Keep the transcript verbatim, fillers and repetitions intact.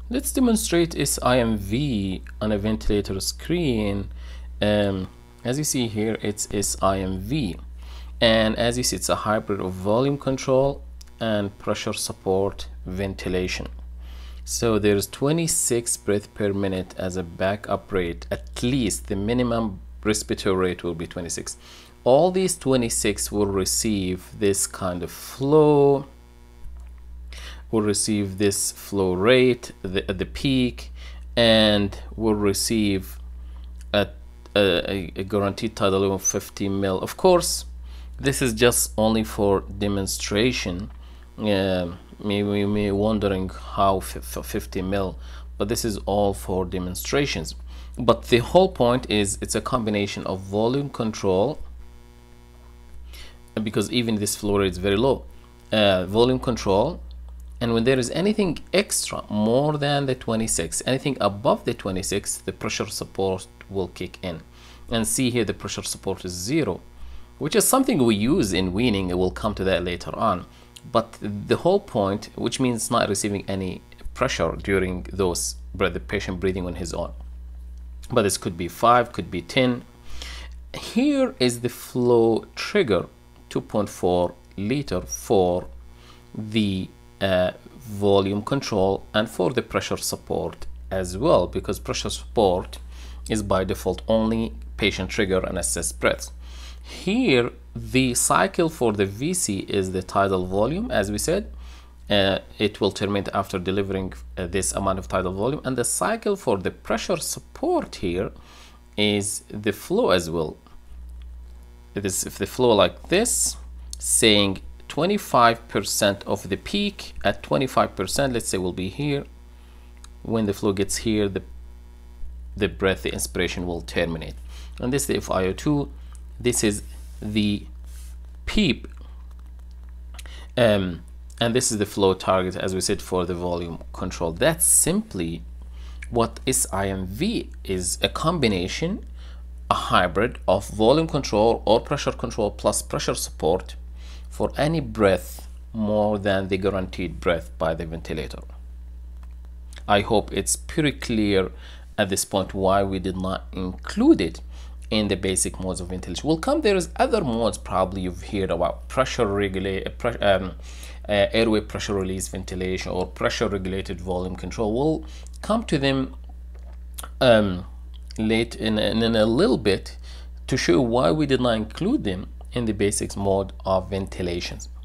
Let's demonstrate S I M V on a ventilator screen. Um, as you see here, it's S I M V, and as you see, it's a hybrid of volume control and pressure support ventilation. So there's twenty-six breaths per minute as a backup rate. At least the minimum respiratory rate will be twenty-six. All these twenty-six will receive this kind of flow, will receive this flow rate the, at the peak, and will receive a, a, a guaranteed tidal volume of fifty mil. Of course, this is just only for demonstration. Uh, maybe you may be wondering how fifty mil, but this is all for demonstrations. But the whole point is it's a combination of volume control, because even this flow rate is very low, uh, volume control, and when there is anything extra more than the twenty-six, anything above the twenty-six, the pressure support will kick in. And see here, the pressure support is zero, which is something we use in weaning. We'll come to that later on. But the whole point, which means not receiving any pressure during those, the patient breathing on his own. But this could be five, could be ten. Here is the flow trigger, two point four liter for the uh, volume control and for the pressure support as well, because pressure support is by default only patient trigger and assessed breaths. Here, the cycle for the V C is the tidal volume, as we said. Uh, it will terminate after delivering uh, this amount of tidal volume, and the cycle for the pressure support here is the flow as well. It is if the flow like this, saying twenty-five percent of the peak at twenty-five percent, let's say, will be here. When the flow gets here, the the breath, the inspiration will terminate. And this is the F I O two. This is the PEEP, um, and this is the flow target, as we said, for the volume control. That's simply what S I M V is: a combination, a hybrid of volume control or pressure control plus pressure support for any breath more than the guaranteed breath by the ventilator. I hope it's pretty clear at this point why we did not include it in the basic modes of ventilation. We'll come, there is other modes probably you've heard about: pressure regulate, pre um, uh, airway pressure release ventilation, or pressure regulated volume control. We'll come to them um, late in, in, in a little bit to show why we did not include them in the basics mode of ventilations.